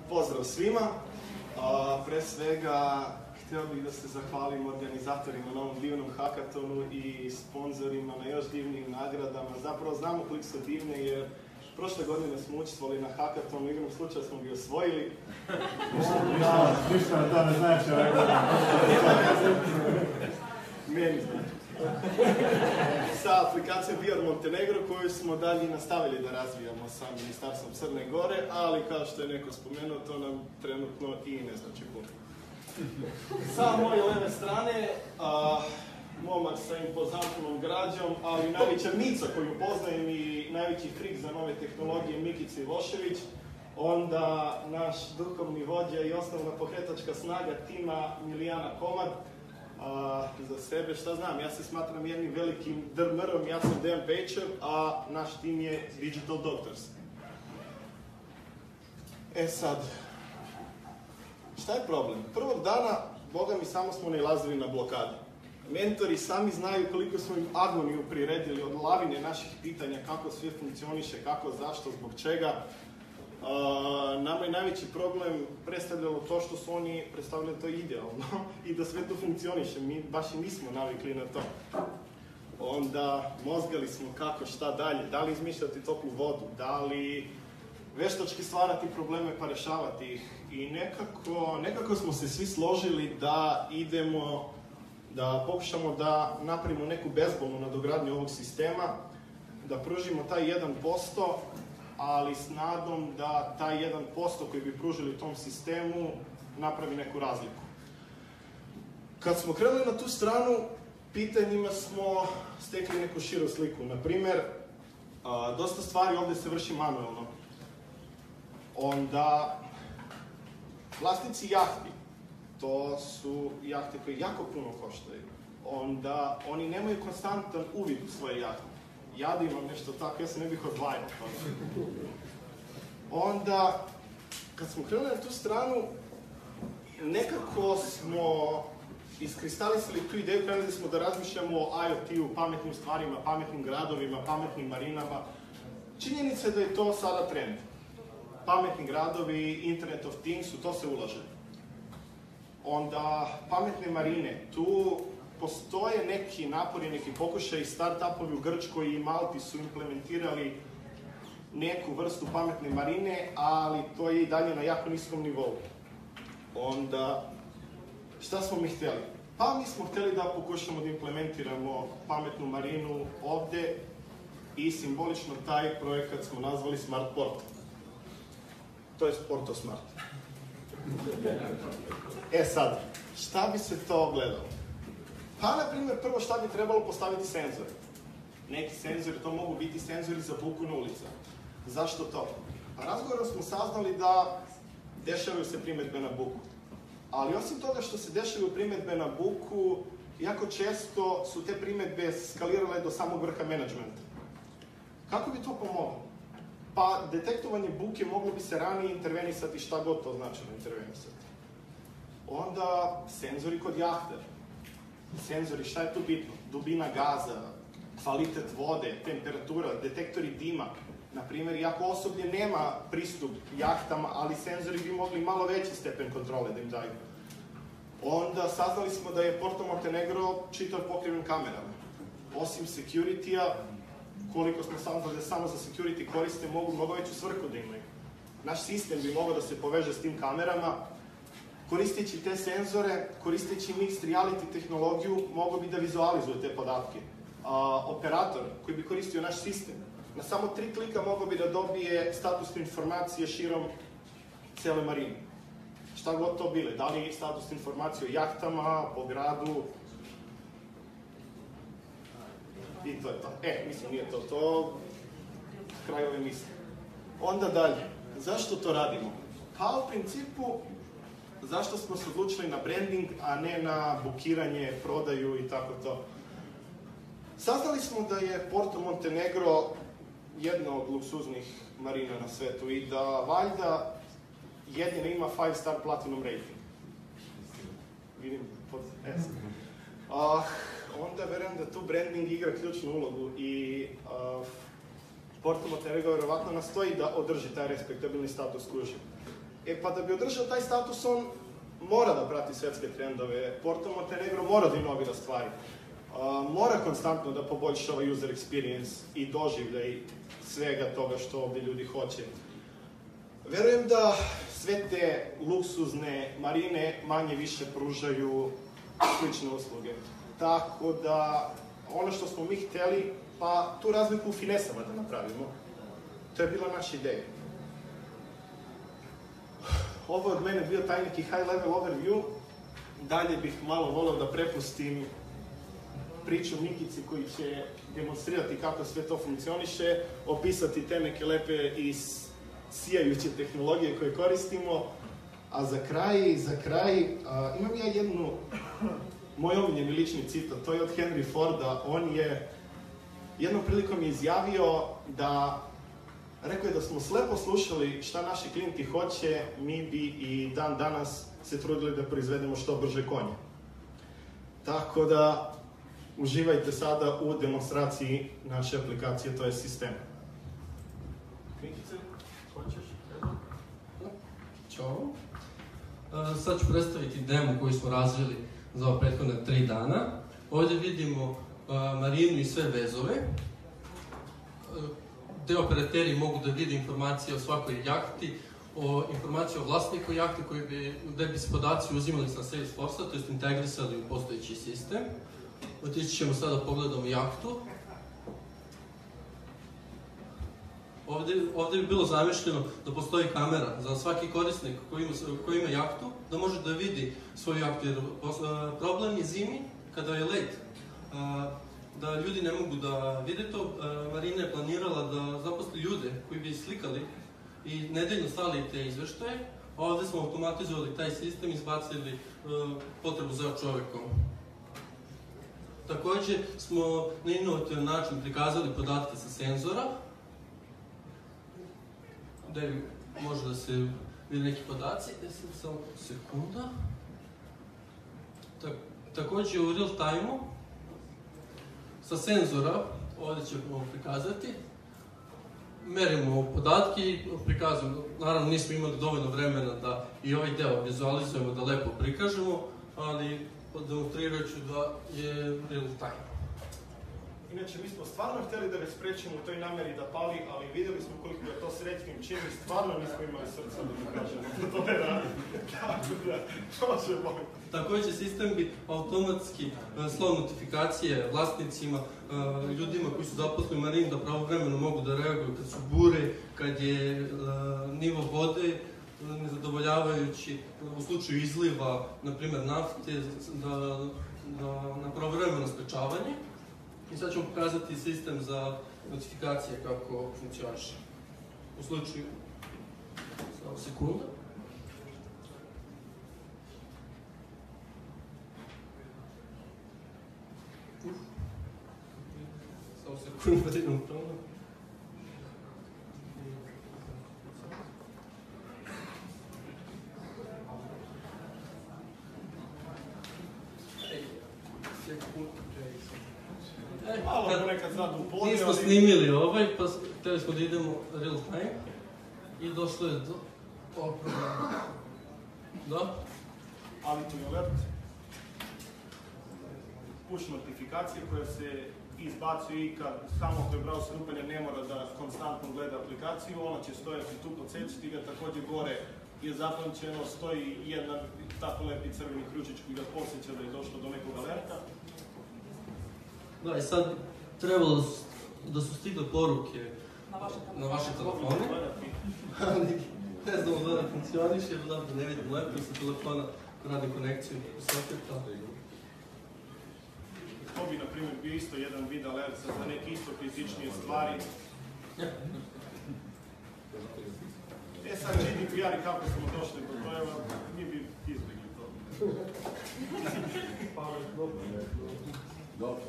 Pozdrav svima. Pre svega, htio bih da se zahvalim organizatorima na ovom divnom hakatonu i sponzorima na još divnim nagradama. Zapravo znamo koliko su divne jer prošle godine smo učestvovali na hakatonu, igrom slučaja smo ga osvojili. Ništa to ne znači ove godine. Meni znači. Sa aplikacijom VR Montenegro koju smo dalje nastavili da razvijamo sa Ministarstvom Crne Gore, ali kao što je neko spomenuo, to nam trenutno i ne znači puno. Sa moje leve strane, momak sa impozantnom građom, ali najveća mica koju poznajem i najveći frik za nove tehnologije Mikica Ivošević, onda naš duhovni vođa i osnovna pokretačka snaga tima Milijana Komad. Za sebe, šta znam, ja se smatram jednim velikim drmrom, ja sam Dejan Pejčev, a naš tim je Digital Doctors. E sad, šta je problem? Prvog dana, boga mi, samo smo nailazili na blokade. Mentori sami znaju koliko smo im agoniju priredili od lavine naših pitanja, kako sve funkcioniše, kako, zašto, zbog čega. Nama je najveći problem predstavljalo to što su oni predstavljali to idealno i da sve to funkcioniše. Mi baš i nismo navikli na to. Onda mozgali smo kako, šta dalje, da li izmišljati toplu vodu, da li veštački stvarati probleme pa rešavati ih. I nekako smo se svi složili da idemo, da pokušamo da napravimo neku bezbolnu nadogradnju ovog sistema, da pružimo taj 1%, ali s nadom da taj 1% koji bi pružili tom sistemu napravi neku razliku. Kad smo krenuli na tu stranu, pitanjima smo stekli neku širu sliku. Naprimer, dosta stvari ovde se vrši manuelno. Onda, vlasnici jahti, to su jahte koje jako puno koštaju. Onda, oni nemaju konstantan uvid u svoje jahte. Ja da imam nešto tako, ja se ne bih odvajao. Onda, kad smo krenuli na tu stranu, nekako smo iskristalisali tu ideju, krenuli smo da razmišljamo o IoT-u, pametnim stvarima, pametnim gradovima, pametnim marinama. Činjenica je da je to sada trend. Pametni gradovi, Internet of Things, u to se ulaže. Onda, pametne marine, tu postoje neki napori, neki pokušaj, start-upovi u Grčkoj i Malti su implementirali neku vrstu pametne marine, ali to je i dalje na jako niskom nivou. Onda, šta smo mi htjeli? Pa mi smo htjeli da pokušamo da implementiramo pametnu marinu ovde i simbolično taj projekat smo nazvali Smart Port. To je Porto Smart. E sad, šta bi se to gledalo? Pa, na primjer, prvo šta bi trebalo postaviti senzore. Neki senzori, to mogu biti senzori za buku na ulica. Zašto to? Pa razgovorom smo saznali da dešavaju se primetbe na buku. Ali osim toga što se dešavaju primetbe na buku, jako često su te primetbe skalirale do samog vrha menadžmenta. Kako bi to pomoglo? Pa detektovanje buke moglo bi se ranije intervenisati, šta god to značilo intervenisati. Onda senzori kod jahte. Senzori, šta je tu bitno? Dubina gaza, kvalitet vode, temperatura, detektori dima. Naprimjer, iako osoblje nema pristup jahtama, ali senzori bi mogli malo veći stepen kontrole da im daju. Onda saznali smo da je Porto Montenegro čitav pokriven kamerama. Osim security-a, koliko smo saznali da samo za security koriste, mogu mnogo veću svrhu da imaju. Naš sistem bi mogao da se poveže s tim kamerama. Koristeći te senzore, koristeći mixed reality tehnologiju, mogao bi da vizualizuje te podatke. Operator koji bi koristio naš sistem, na samo 3 klika mogao bi da dobije statusne informacije širom cele marine. Šta god to bile, da li statusne informacije o jahtama, po gradu, i to je to. Mislim, nije to kraj ove misle. Onda dalje, zašto to radimo? Pa u principu, zašto smo se odlučili na branding, a ne na bukiranje, prodaju i tako to? Saznali smo da je Porto Montenegro jedna od luksuznih marina na svetu i da valjda jedina ima 5-star platinum rating. Vidim, onda verujem da tu branding igra ključnu ulogu i Porto Montenegro verovatno nastoji da održi taj respektabilni status kuže. Pa da bi održao taj status, on mora da prati svetske trendove, Porto Montenegro mora da inovira stvari, mora konstantno da poboljšava user experience i doživljaj svega toga što ovde ljudi hoće. Verujem da sve te luksuzne marine manje više pružaju slične usluge. Tako da, ono što smo mi hteli, pa tu razliku u finesama da napravimo. To je bila naša ideja. Ovo je od mene bio taj neki high level overview. Dalje bih malo voleo da prepustim priču Mikici koji će demonstrirati kako sve to funkcioniše, opisati te neke lepe i sijajuće tehnologije koje koristimo. A za kraj, imam ja jednu, moj omiljeni lični citat, to je od Henry Forda. On je jednom prilikom izjavio da, rekao je da smo slepo slušali šta naši klijenti hoće, mi bi i dan danas se trudili da proizvedemo što brže konje. Tako da, uživajte sada u demonstraciji naše aplikacije, to je sistem. Mikice, hoćeš? Ćao. Sad ću predstaviti demo koju smo razvili za ova prethodna 3 dana. Ovdje vidimo marinu i sve vezove, gde operateri mogu da vide informacije o svakoj jahti, informacije o vlasniku jahte gde bi se podaci uzimali sa Salesforce-a, to je integrisali u postojeći sistem. Otići ćemo sada da pogledamo jahtu. Ovde bi bilo zamišljeno da postoji kamera za svaki korisnik koji ima jahtu, da može da vidi svoju jahtu, jer problem je zimi, kada je let, da ljudi ne mogu da vide to. Marina je planirala da zaposli ljude koji bi slikali i nedeljno slali te izveštaje, a ovde smo automatizovali taj sistem i izbacili potrebu za čovekom. Takođe smo na inovativan način prikazali podatke sa senzora, gde može da se vidi neki podaci, samo sekunda. Takođe u real time-u, sa senzora, ovde ćemo prikazati, merimo podatke i prikazujemo. Naravno, nismo imali dovoljno vremena da i ovaj deo vizualizujemo, da lepo prikažemo, ali demonstrirat ću da je real time. Inače, mi smo stvarno hteli da ga sprečimo u toj nameri da pali, ali videli smo koliko je to srećnim čin i stvarno nismo imali srca da mu kažemo da to ne radi. Tako da, možemo. Takođe, sistem bi automatski slao notifikacije vlasnicima, ljudima koji su zaposlili marinu, da pravovremeno mogu da reaguju kad su bure, kad je nivo vode nezadovoljavajući, u slučaju izliva, na primer nafte, na pravovremeno sprečavanje. I sad ćemo pokazati sistem za notifikacije kako funkcioniše. U slučaju, samo sekunda. Samo sekundu, da idemo tamo. Nismo snimili ovaj, pa hteli smo da idemo real time i došlo je do ovog problema. Da? Alerting alert. Push notifikacije koja se izbacuje i kad samo ako je browser upaljen ne mora da konstantno gleda aplikaciju, ona će stojati tu pod seciti ga, takođe gore je zapamćeno, stoji jedan tako lepi crveni ključić koji ga posjeća da je došlo do nekog alerta. Da, i sad trebalo da su stigle poruke na vaše telefone, ali ne znamo da funkcioniše, jer da ne vidim lepo sa telefona ko radi konekciju u soketa. To bi, na primjer, bio isto jedan vid alert za neke isto kritičnije stvari. Sad GDPR i kako smo došli do toga, mi bi izbjegli to. Dobro.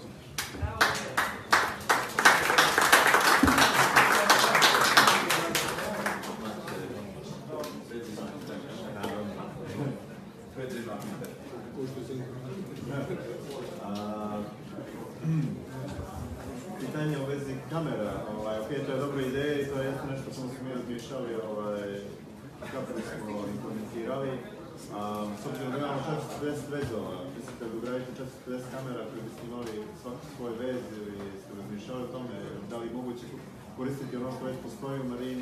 Pitanje u vezi kamera, to je dobra ideja i to je nešto što smo mi razmišljali kako bismo implementirali. S obzirom da imamo 450 vezova, mislite da ugradite 450 kamera koje bi snimali svaki svoj vez ili ste razmišljali o tome, da li je moguće koristiti ono što već postoji u marini?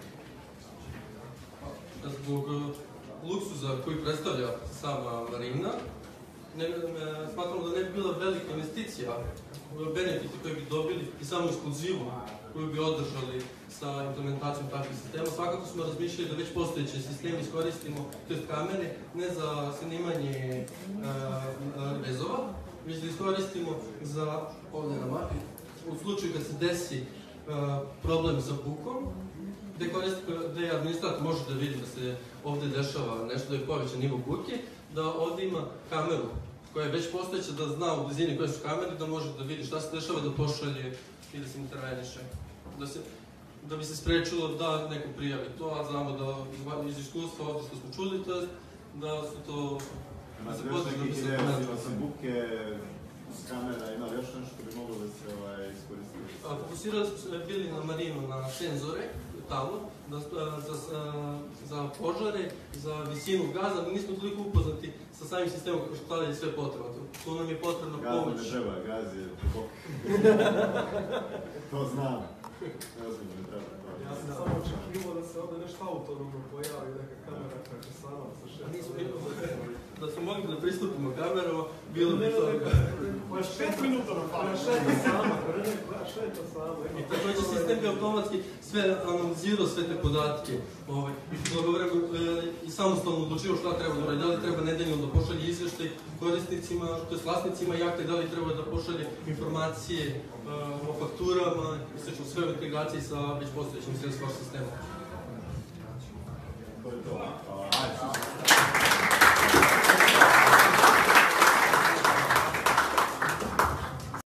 Zbog luksuza koji predstavlja sama marina, smatramo da ne bi bila velika investicija, benefiti koje bi dobili i samo ekskluzivu koju bi održali sa implementacijom takvih sistema. Svakako smo razmišljali da već postojeće sisteme iskoristimo, to jest kamere, ne za snimanje vezova, već da iskoristimo za, ovdje na mapi, u slučaju kad se desi problem sa bukom, gde administrator može da vidi da se ovdje dešava nešto, da je povećan nivo buke, da ovdje ima kameru koja je već postojeća, da zna u blizini koje su kamere, da može da vidi šta se dešava, da pošalje i da se interveniše. Da bi se sprečilo da neko prijavi to, a znamo da iz iskustva ovdje što smo čuli, to je da su to... Imate još nekih ideja sa buke, s kamera, ima još nešto što bi moglo da se iskoristiti? Fokusirali smo se bili na marinu, na senzore, tamo, za požare, za visinu gaza, ali nismo toliko upoznati sa samim sistemom kako što tada je sve potrebno. Tu nam je potrebna pomoć. Gaz ne treba, gaz je dubok. To znam. Ozbiljno ne treba. Ja sam samo očekivao da se ovdje nešto autonomno pojavi, neka kamera kako sama sa šetom. Da smo mogli da pristupimo kamerama, bilo bi to... Još 5 minuta nam fali. Šeta sama, šeta sama. I također sistem bi automatski sve analizirao sve te podatke. I samostalno odlučio šta treba da radi, da li treba nedeljno da pošalje izveštaj korisnicima, to je vlasnicima jahte, da li treba da pošalje informacije o fakturama i sve u integraciji sa već postojećim Salesforce sistemom. To je to.